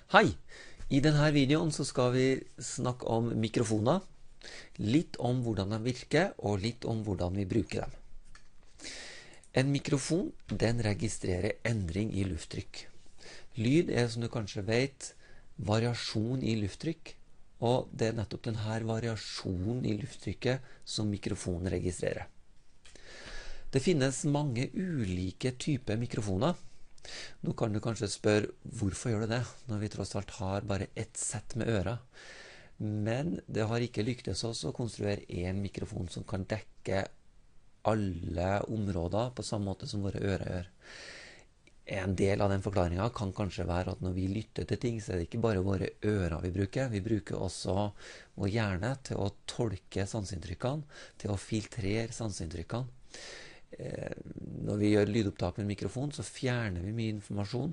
Hei! I denne videoen så skal vi snakke om mikrofoner, litt om hvordan de virker, og litt om hvordan vi bruker dem. En mikrofon, den registrerer endring i lufttrykk. Lyd er, som du kanskje vet, variasjon i lufttrykk, og det er nettopp denne variasjonen i lufttrykket som mikrofonen registrerer. Det finnes mange ulike typer mikrofoner. Nå kan du kanskje spørre, hvorfor gjør du det, når vi tross alt har bare ett sett med ører? Men det har ikke lyktes oss å konstruere en mikrofon som kan dekke alle områder på samme måte som våre ører gjør. En del av den forklaringen kan kanskje være at når vi lytter til ting, så er det ikke bare våre ører vi bruker. Vi bruker også vår hjerne til å tolke sanseinntrykkene, til å filtrere sanseinntrykkene. Når vi gjør lydopptak med en mikrofon, så fjerner vi mye informasjon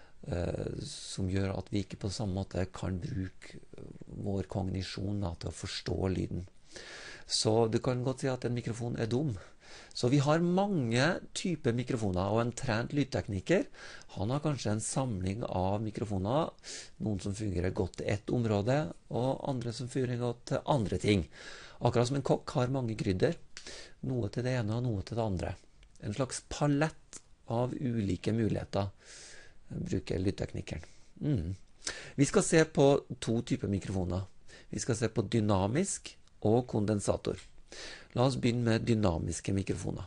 som gjør at vi ikke på samme måte kan bruke vår kognisjon til å forstå lyden. Så du kan godt si at en mikrofon er dum. Så vi har mange typer mikrofoner, og en trent lydtekniker, han har kanskje en samling av mikrofoner, noen som fungerer godt til ett område, og andre som fungerer godt til andre ting. Akkurat som en kokk har mange krydder, noe til det ene og noe til det andre. En slags palett av ulike muligheter bruker lydteknikeren. Vi skal se på to typer mikrofoner. Vi skal se på dynamisk og kondensator. La oss begynne med dynamiske mikrofoner.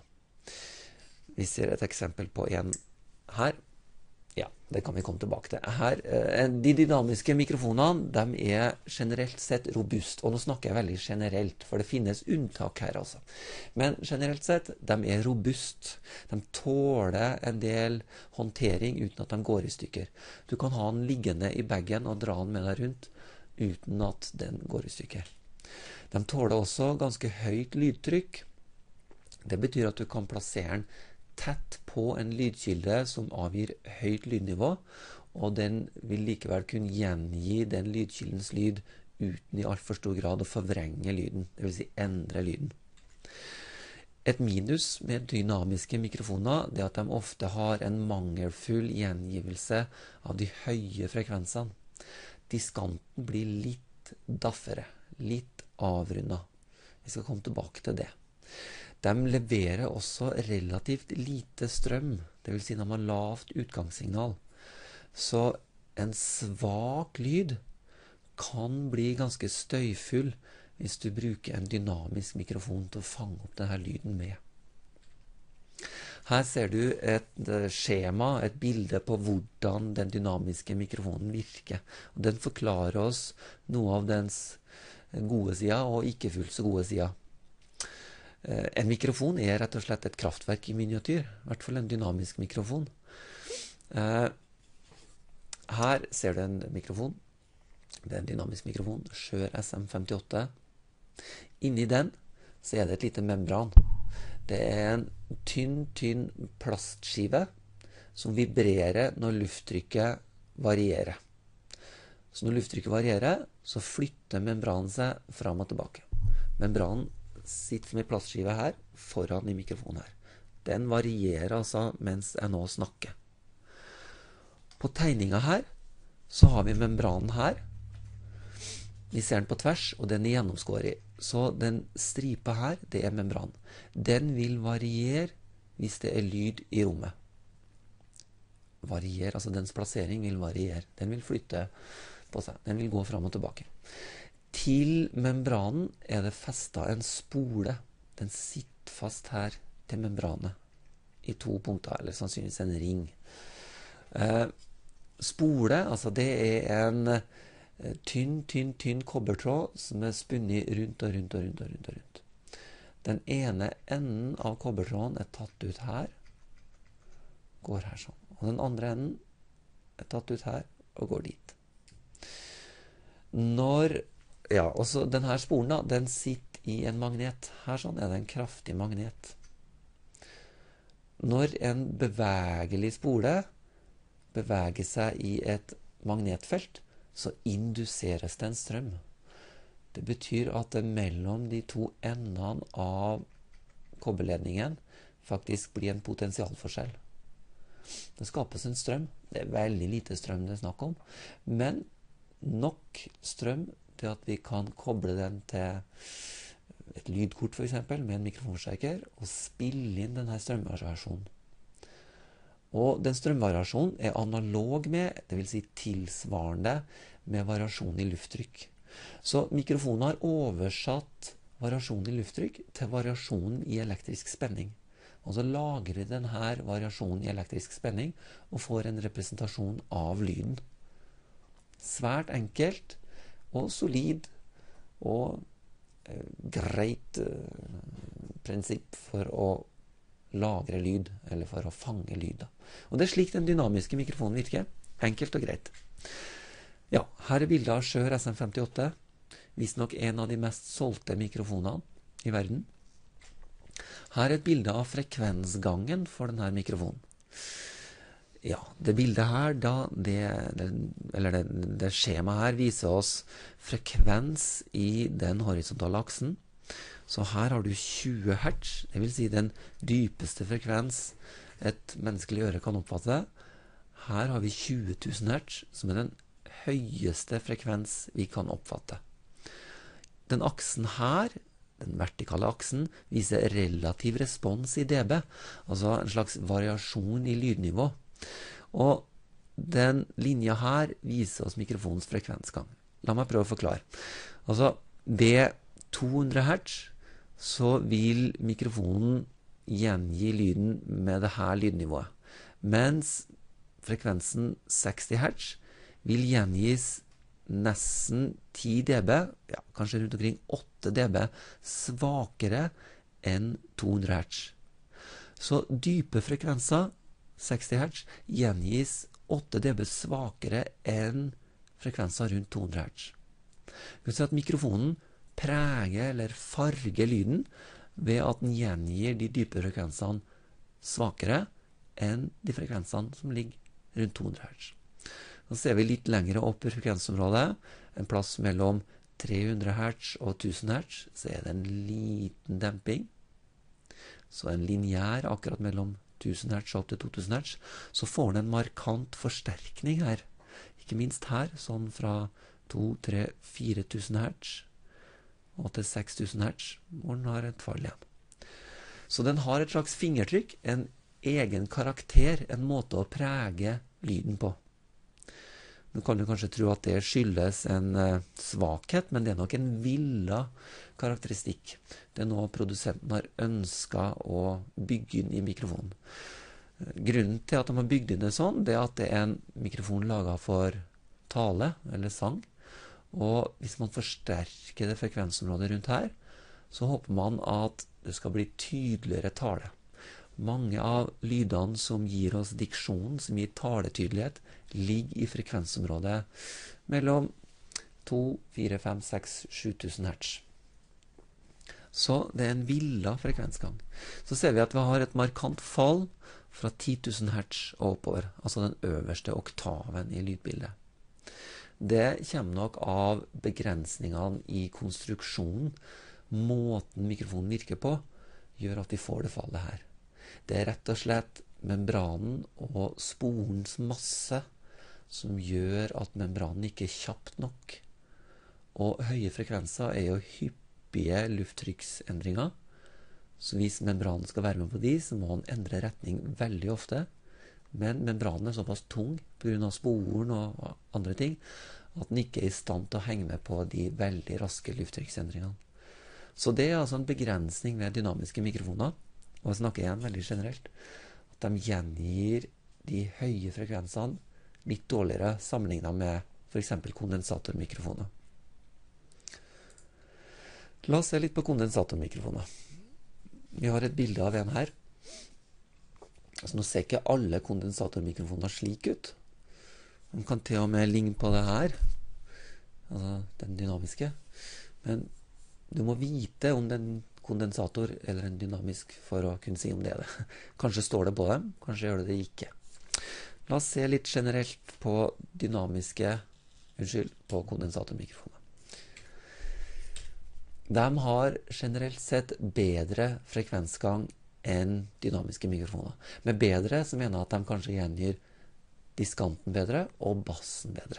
Vi ser et eksempel på en her. Ja, det kan vi komme tilbake til. Her, de dynamiske mikrofonene, de er generelt sett robust. Og nå snakker jeg veldig generelt, for det finnes unntak her altså. Men generelt sett, de er robust. De tåler en del håndtering uten at de går i stykker. Du kan ha den liggende i baggen og dra den med deg rundt uten at den går i stykker. De tåler også ganske høyt lydtrykk. Det betyr at du kan plassere den tett på en lydkilde som avgir høyt lydnivå, og den vil likevel kunne gjengi den lydkildens lyd uten i alt for stor grad å forvrenge lyden, det vil si endre lyden. Et minus med dynamiske mikrofoner er at de ofte har en mangelfull gjengivelse av de høye frekvensene. Diskanten blir litt daffere, litt avrundet. Vi skal komme tilbake til det. De leverer også relativt lite strøm, det vil si de har lavt utgangssignal. Så en svak lyd kan bli ganske støyfull hvis du bruker en dynamisk mikrofon til å fange opp denne lyden med. Her ser du et skjema, et bilde på hvordan den dynamiske mikrofonen virker. Og den forklarer oss noe av dens gode sider og ikke fullt så gode sider. En mikrofon er rett og slett et kraftverk i miniatyr, i hvert fall en dynamisk mikrofon. Her ser du en mikrofon, det er en dynamisk mikrofon, Shure SM58. Inni den så er det et lite membran. Det er en tynn plastskive som vibrerer når lufttrykket varierer. Så når lufttrykket varierer, så flytter membranen seg fram og tilbake. Membranen sitter som en plastskive her, foran i mikrofonen her. Den varierer altså mens jeg nå snakker. På tegningen her, så har vi membranen her. Vi ser den på tvers, og den er gjennomskåret. Så den stripa her, det er membran. Den vil variere hvis det er lyd i rommet. Variere, altså dens plassering vil variere. Den vil flytte på seg. Den vil gå fram og tilbake. Til membranen er det festet en spole. Den sitter fast her til membranet i to punkter, eller sannsynligvis en ring. Spole, altså det er en tynn kobbertråd som er spunnet rundt og rundt. Den ene enden av kobbertråden er tatt ut her, går her sånn. Og den andre enden er tatt ut her og går dit. Og så denne spolen da, den sitter i en magnet. Her sånn er det en kraftig magnet. Når en bevegelig spole beveger seg i et magnetfelt, så induseres det en strøm. Det betyr at det mellom de to endene av kobberledningen faktisk blir en potensialforskjell. Det skapes en strøm. Det er veldig lite strøm det er snakk om, men nok strøm til at vi kan koble den til et lydkort for eksempel, med en mikrofonforsterker, og spille inn denne strømvariasjonen. Og den strømvariasjonen er analog med, det vil si tilsvarende med variasjon i lufttrykk. Så mikrofonen har oversatt variasjonen i lufttrykk til variasjonen i elektrisk spenning. Og så lagrer vi denne variasjonen i elektrisk spenning og får en representasjon av lyden. Svært enkelt og solid og greit prinsipp for å lagre lyd, eller for å fange lyd. Og det er slik den dynamiske mikrofonen virker. Enkelt og greit. Ja, her er bildet av Shure SM58. Visstnok en av de mest solgte mikrofonene i verden. Her er et bilde av frekvensgangen for denne mikrofonen. Ja, det bildet her, det skjemaet her viser oss frekvens i den horisontale aksen. Så her har du 20 hertz, det vil si den dypeste frekvens et menneskelig øre kan oppfatte. Her har vi 20 000 hertz, som er den høyeste frekvens vi kan oppfatte. Den aksen her, den vertikale aksen, viser relativ respons i dB, altså en slags variasjon i lydnivå. Og den linja her viser oss mikrofonens frekvensgang. La meg prøve å forklare. Altså, ved 200 hertz, så vil mikrofonen gjengi lyden med dette lydnivået. Mens frekvensen 60 hertz vil gjengis nesten 10 dB, ja, kanskje rundt omkring 8 dB, svakere enn 200 hertz. Så dype frekvenser, 60 hertz, gjengis 8 dB svakere enn frekvenser rundt 200 hertz. Vi kan si at mikrofonen preger eller farger lyden ved at den gjengir de dype frekvensene svakere enn de frekvensene som ligger rundt 200 hertz. Så ser vi litt lengre opp i frekvensområdet, en plass mellom 300 hertz og 1000 hertz, så er det en liten demping. Så en lineær akkurat mellom 1000 hertz og opp til 2000 hertz, så får den en markant forsterkning her. Ikke minst her, sånn fra 2-4 000 hertz og til 6000 hertz, hvor den har et fall igjen. Så den har et slags fingertrykk, en egen karakter, en måte å prege lyden på. Nå kan du kanskje tro at det skyldes en svakhet, men det er nok en villet karakteristikk. Det er noe produsenten har ønsket å bygge inn i mikrofonen. Grunnen til at de har bygd inn det sånn, det er at det er en mikrofon laget for tale eller sang. Og hvis man forsterker det frekvensområdet rundt her, så håper man at det skal bli tydeligere tale. Mange av lydene som gir oss diksjon, som gir taletydelighet, ligger i frekvensområdet mellom 2, 4, 5, 6, 7000 hertz. Så det er en villet frekvensgang. Så ser vi at vi har et markant fall fra 10 000 hertz og oppover, altså den øverste oktaven i lydbildet. Det kommer nok av begrensningene i konstruksjonen. Måten mikrofonen virker på gjør at vi får det fallet her. Det er rett og slett membranen og sporens masse som gjør at membranen ikke er kjapt nok. Og høye frekvenser er jo hyppige lufttrykksendringer. Så hvis membranen skal være med på de, så må den endre retning veldig ofte. Men membranen er såpass tung på grunn av sporen og andre ting, at den ikke er i stand til å henge med på de veldig raske lufttrykksendringene. Så det er altså en begrensning ved dynamiske mikrofoner, og jeg snakker igjen veldig generelt, at de gjengir de høye frekvensene litt dårligere sammenlignet med for eksempel kondensatormikrofoner. La oss se litt på kondensatormikrofoner. Vi har et bilde av en her. Altså, nå ser ikke alle kondensatormikrofoner slik ut. De kan til og med ligne på det her, altså den dynamiske. Men du må vite om det er en kondensator eller en dynamisk for å kunne si om det er det. Kanskje står det på dem, kanskje gjør det det ikke. La oss se litt generelt på på kondensatormikrofoner. De har generelt sett bedre frekvensgang enn dynamiske mikrofoner. Med bedre så mener jeg at de kanskje gjengir diskanten bedre og bassen bedre.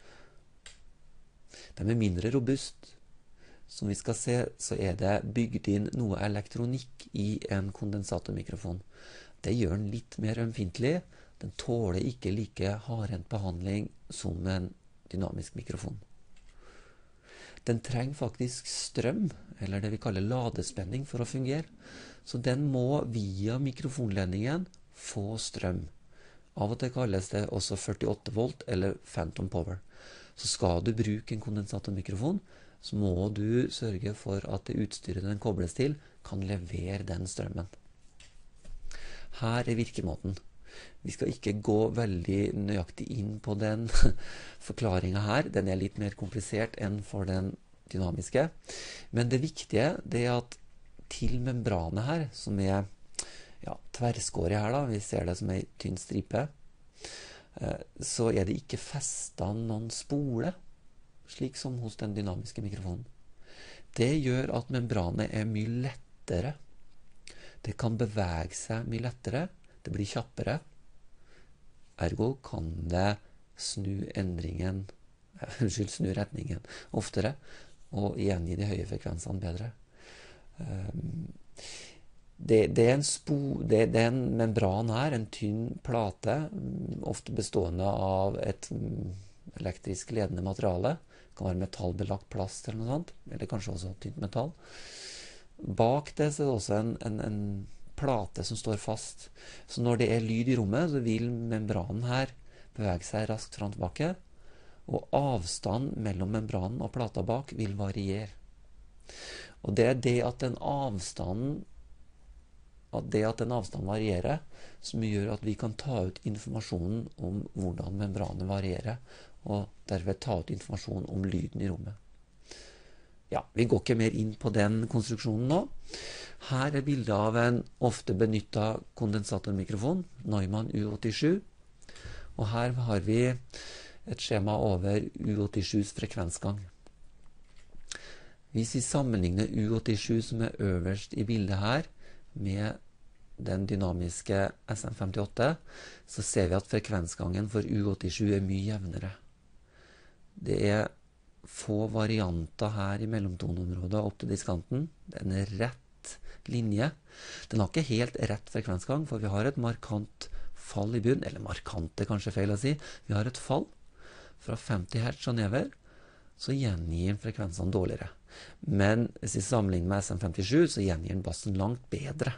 De er mindre robust. Som vi skal se, så er det bygd inn noe elektronikk i en kondensatormikrofon. Det gjør den litt mer ømfintlig. Den tåler ikke like hardhendt behandling som en dynamisk mikrofon. Den trenger faktisk strøm, eller det vi kaller ladespenning, for å fungere. Så den må via mikrofonledningen få strøm. Av og til kalles det også 48 volt eller phantom power. Så skal du bruke en kondensatormikrofon, så må du sørge for at det utstyret den kobles til kan levere den strømmen. Her er virkemåten. Vi skal ikke gå veldig nøyaktig inn på den forklaringen her. Den er litt mer komplisert enn for den dynamiske. Men det viktige det er at til membranet her, som er tverrskåret her, vi ser det som en tynn stripe, så er det ikke festet noen spole, slik som hos den dynamiske mikrofonen. Det gjør at membranet er mye lettere. Det kan bevege seg mye lettere. Det blir kjappere. Ergo kan det snu retningen oftere, og gjengi de høye frekvensene bedre. Det er en membran her, en tynn plate, ofte bestående av et elektrisk ledende materiale. Det kan være metallbelagt plast eller noe sånt, eller kanskje også tynt metall. Bak det så er det også en plate som står fast. Så når det er lyd i rommet, så vil membranen her bevege seg raskt fram tilbake, og avstand mellom membranen og plata bak vil variere. Og det er det at den avstanden varierer, som gjør at vi kan ta ut informasjonen om hvordan membranen varierer, og derved ta ut informasjon om lyden i rommet. Vi går ikke mer inn på den konstruksjonen nå. Her er bildet av en ofte benyttet kondensatormikrofon, Neumann U87. Og her har vi et skjema over U87s frekvensgang. Hvis vi sammenligner U87 som er øverst i bildet her, med den dynamiske SM58, så ser vi at frekvensgangen for U87 er mye jevnere. Det er få varianter her i mellomtoneområdet opp til diskanten. Det er en rett linje. Den har ikke helt rett frekvensgang, for vi har et markant fall i bunnen, eller markant er kanskje feil å si. Vi har et fall fra 50 Hz og nedover, så gjengir frekvensene dårligere. Men hvis vi sammenligner med SM57, så gjengir bassen langt bedre.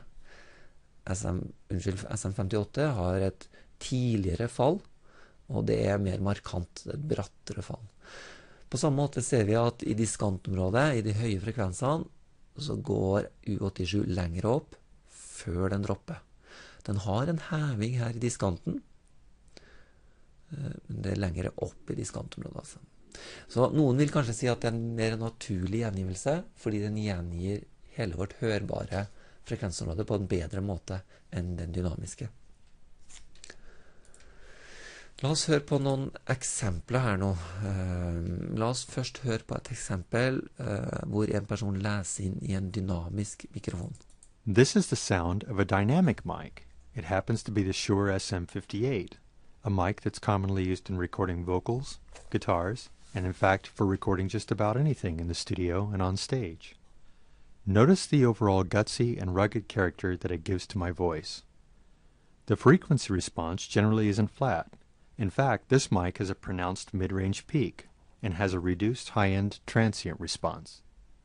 SM58 har et tidligere fall, og det er mer markant, det er et brattere fall. På samme måte ser vi at i diskantområdet, i de høye frekvensene, så går U87 lenger opp før den dropper. Den har en heving her i diskanten, men det er lenger opp i diskantområdet. Altså. Så noen vil kanskje si at det er en mer naturlig gjengivelse, fordi den gjengir hele vårt hørbare frekvensområde på en bedre måte enn den dynamiske. La oss høre på noen eksempler her nå. La oss først høre på et eksempel hvor en person leser inn i en dynamisk mikrofon. This is the sound of a dynamic mic. It happens to be the Shure SM58, a mic that's commonly used in recording vocals, guitars, and in fact for recording just about anything in the studio and on stage. Notice the overall gutsy and rugged character that it gives to my voice. The frequency response generally isn't flat. In fact, this mic has a pronounced mid-range peak and has a reduced high-end transient response.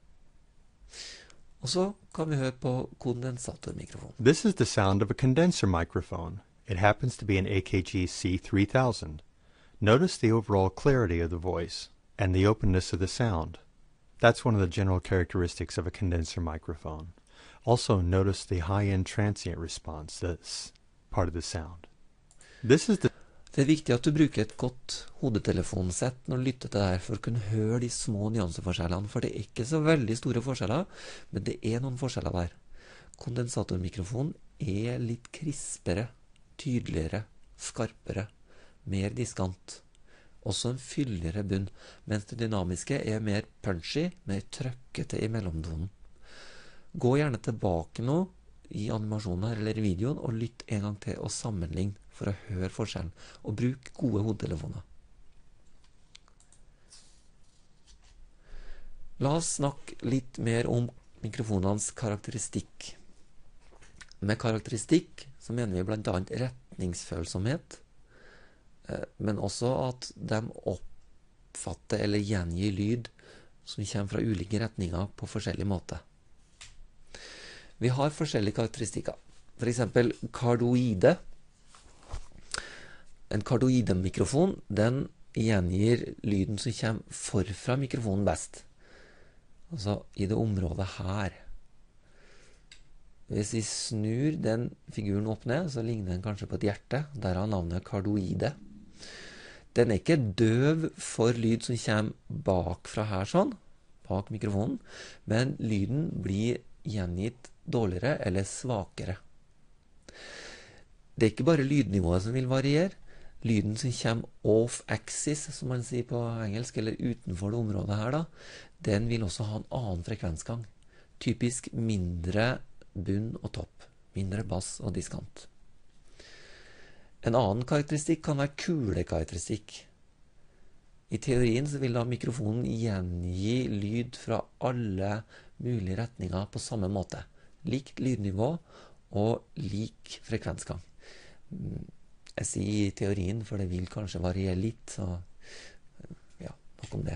Og så kan vi høre på kondensatormikrofon. This is the sound of a condenser microphone. It happens to be an AKG C3000. Notice the overall clarity of the voice and the openness of the sound. That's one of the general characteristics of a condenser microphone. Also notice the high-end transient response, that's part of the sound. This is the Det er viktig at du bruker et godt hodetelefonsett når du lytter til det her, for å kunne høre de små nyanseforskjellene, for det er ikke så veldig store forskjeller, men det er noen forskjeller der. Kondensatormikrofonen er litt krispere, tydeligere, skarpere, mer diskant. Også en fylligere bunn, mens det dynamiske er mer punchy, mer trøkkete i mellomtonen. Gå gjerne tilbake nå, i animasjonen her, eller i videoen, og lytt en gang til og sammenlign for å høre forskjellen. Og bruk gode hodetelefoner. La oss snakke litt mer om mikrofonenes karakteristikk. Med karakteristikk så mener vi blant annet retningsfølsomhet, men også at de oppfatter eller gjengir lyd som kommer fra ulike retninger på forskjellige måter. Vi har forskjellige karakteristikker. For eksempel kardoide. En kardoidemikrofon, den gjengir lyden som kommer forfra mikrofonen best. Altså i det området her. Hvis vi snur den figuren opp ned, så ligner den kanskje på et hjerte. Der har navnet kardoide. Den er ikke døv for lyd som kommer bakfra her sånn, bak mikrofonen, men lyden blir gjengitt dårligere eller svakere. Det er ikke bare lydnivået som vil variere. Lyden som kommer off-axis, som man sier på engelsk, eller utenfor det området her da, den vil også ha en annen frekvensgang. Typisk mindre bunn og topp, mindre bass og diskant. En annen karakteristikk kan være kulekarakteristikk. I teorien så vil da mikrofonen gjengi lyd fra alle mulige retninger på samme måte. Likt lydnivå og lik frekvensgang. Jeg sier i teorien, for det vil kanskje variere litt, så ja, nok om det.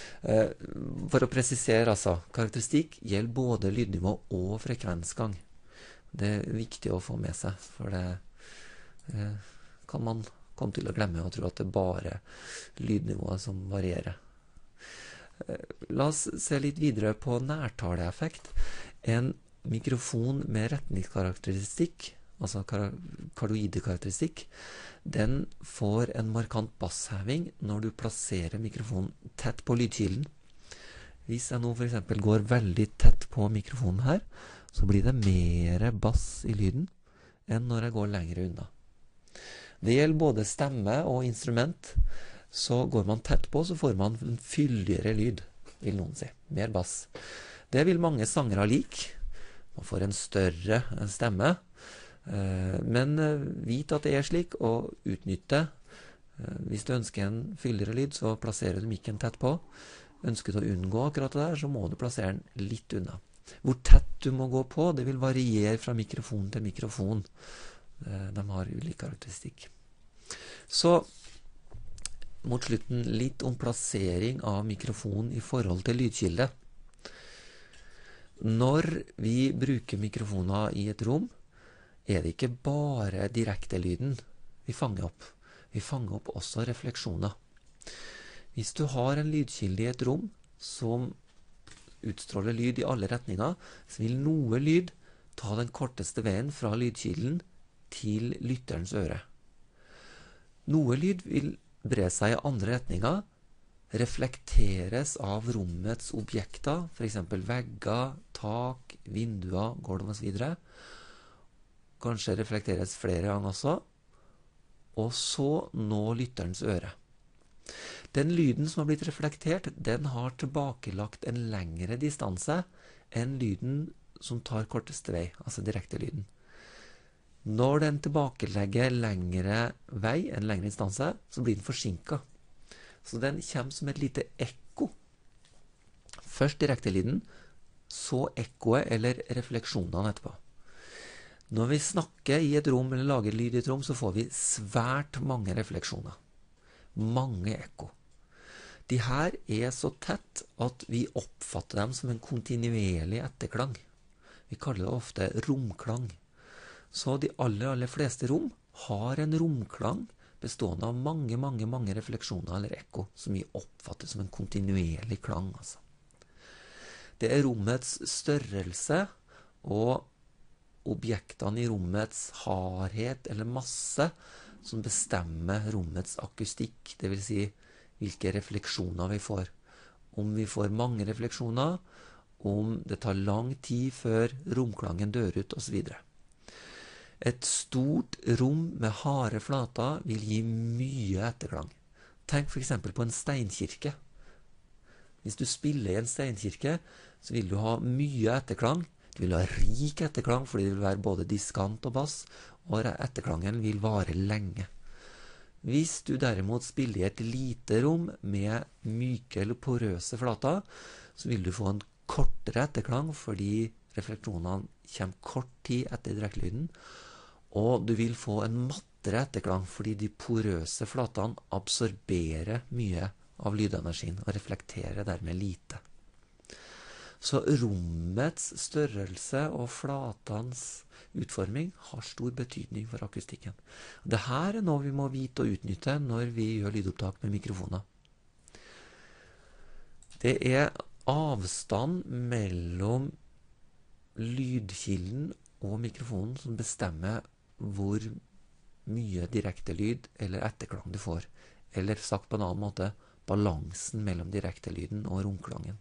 For å presisere altså, karakteristikk gjelder både lydnivå og frekvensgang. Det er viktig å få med seg, for det kan man komme til å glemme og tro at det er bare lydnivået som varierer. La oss se litt videre på nærtaleeffekt. En mikrofon med retningskarakteristikk, altså kardoidekarakteristikk, den får en markant bassheving når du plasserer mikrofonen tett på lydkilden. Hvis jeg nå for eksempel går veldig tett på mikrofonen her, så blir det mer bass i lyden enn når jeg går lenger unna. Det gjelder både stemme og instrument. Så går man tett på, så får man en fyldigere lyd, vil noen si. Mer bass. Det vil mange sangere like. Man får en større stemme. Men vit at det er slik, og utnytte. Hvis du ønsker en fyldigere lyd, så plasserer du mikken tett på. Ønsker du å unngå akkurat det der, så må du plassere den litt unna. Hvor tett du må gå på, det vil variere fra mikrofon til mikrofon. De har ulik karakteristikk. Så mot slutten litt om plassering av mikrofonen i forhold til lydkilde. Når vi bruker mikrofoner i et rom, er det ikke bare direkte lyden vi fanger opp. Vi fanger opp også refleksjoner. Hvis du har en lydkilde i et rom som utstråler lyd i alle retninger, så vil noe lyd ta den korteste veien fra lydkilden til lytterens øre. Noe lyd vil bre seg i andre retninger, reflekteres av rommets objekter, for eksempel vegger, tak, vinduer, gulv og så videre. Kanskje reflekteres flere ganger også, og så nå lytterens øre. Den lyden som har blitt reflektert, den har tilbakelagt en lengre distanse enn lyden som tar korteste vei, altså direkte lyden. Når den tilbakelegger lengre vei, en lengre distanse, så blir den forsinket. Så den kommer som et lite ekko. Først direkte lyden, så ekkoet eller refleksjonene etterpå. Når vi snakker i et rom eller lager lyd i et rom, så får vi svært mange refleksjoner. Mange ekko. De her er så tett at vi oppfatter dem som en kontinuerlig etterklang. Vi kaller det ofte romklang. Så de aller fleste rom har en romklang bestående av mange refleksjoner eller ekko, som vi oppfatter som en kontinuerlig klang. Altså. Det er rommets størrelse og objektene i rommets hardhet eller masse som bestemmer rommets akustikk, det vil si hvilke refleksjoner vi får. Om vi får mange refleksjoner, om det tar lang tid før romklangen dør ut, og så videre. Et stort rom med harde flater vil gi mye etterklang. Tenk for eksempel på en steinkirke. Hvis du spiller i en steinkirke, så vil du ha mye etterklang. Du vil ha rik etterklang, fordi det vil være både diskant og bass, og etterklangen vil vare lenge. Hvis du derimot spiller i et lite rom med myke eller porøse flater, så vil du få en kortere etterklang, fordi refleksjonene kommer kort tid etter direktelyden, og du vil få en mattere etterklang, fordi de porøse flatene absorberer mye av lydenergien og reflekterer dermed lite. Så rommets størrelse og flatens utforming har stor betydning for akustikken. Dette er noe vi må vite og utnytte når vi gjør lydopptak med mikrofoner. Det er avstand mellom lydkilden og mikrofonen som bestemmer hvor mye direkte lyd eller etterklang du får. Eller sagt på en annen måte, balansen mellom direktelyden og romklangen.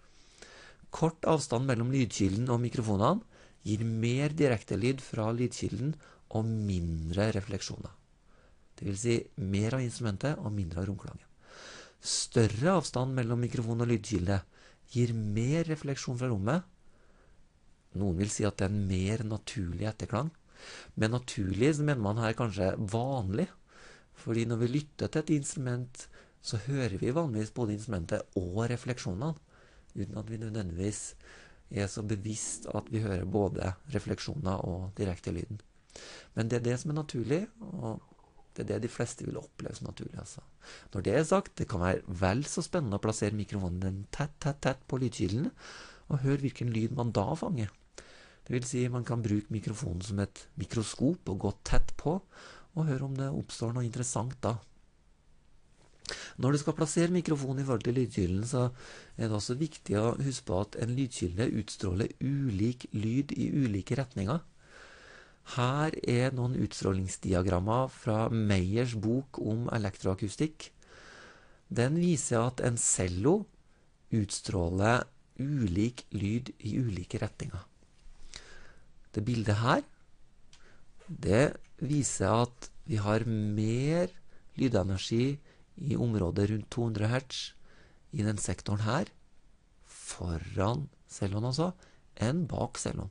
Kort avstand mellom lydkilden og mikrofonene gir mer direktelyd fra lydkilden og mindre refleksjoner. Det vil si mer av instrumentet og mindre av romklangen. Større avstand mellom mikrofon og lydkilde gir mer refleksjon fra rommet. Noen vil si at det er en mer naturlig etterklang. Med naturlig så mener man her kanskje vanlig. Fordi når vi lytter til et instrument, så hører vi vanligvis både instrumentet og refleksjonene, uten at vi nødvendigvis er så bevisst at vi hører både refleksjoner og direktelyden. Men det er det som er naturlig, og det er det de fleste vil oppleve som naturlig. Altså. Når det er sagt, det kan være vel så spennende å plassere mikrofonen tett på lydkilden, og høre hvilken lyd man da fanger. Det vil si, man kan bruke mikrofonen som et mikroskop og gå tett på, og høre om det oppstår noe interessant da. Når du skal plassere mikrofonen i forhold til lydkilden, så er det også viktig å huske på at en lydkilde utstråler ulik lyd i ulike retninger. Her er noen utstrålingsdiagrammer fra Meyers bok om elektroakustikk. Den viser at en cello utstråler ulik lyd i ulike retninger. Det bildet her, det viser at vi har mer lydenergi i området rundt 200 Hz i den sektoren her, foran celloen altså, enn bak celloen.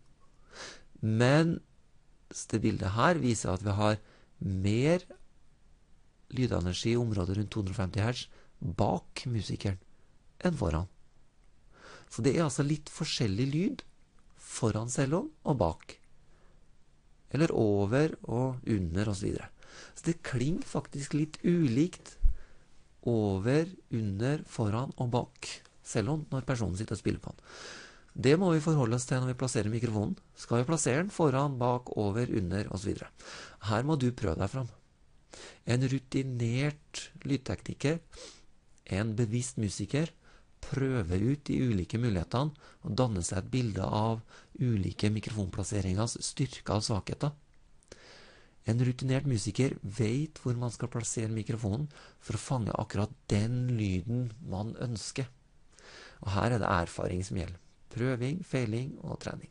Men det bildet her viser at vi har mer lydenergi i området rundt 250 Hz bak musikeren enn foran. Så det er altså litt forskjellig lyd foran celloen og bak. Eller over og under og så videre. Så det klinger faktisk litt ulikt over, under, foran og bak celloen når personen sitter og spiller på den. Det må vi forholde oss til når vi plasserer mikrofonen. Skal vi plassere den foran, bak, over, under og så videre. Her må du prøve deg fram. En rutinert lydtekniker, en bevisst musiker, prøver ut de ulike mulighetene og danner seg et bilde av ulike mikrofonplasseringers styrker og svakheter. En rutinert musiker vet hvor man skal plassere mikrofonen for å fange akkurat den lyden man ønsker. Og her er det erfaring som gjelder. Prøving, feiling og trening.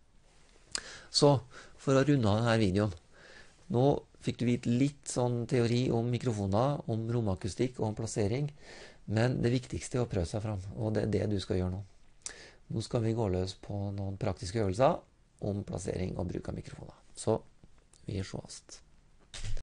Så, for å runde av denne videoen. Nå fikk du vite litt sånn teori om mikrofoner, om romakustikk og om plassering. Men det viktigste er å prøve seg fram, og det er det du skal gjøre nå. Nå skal vi gå løs på noen praktiske øvelser om plassering og bruk av mikrofoner. Så vi ses.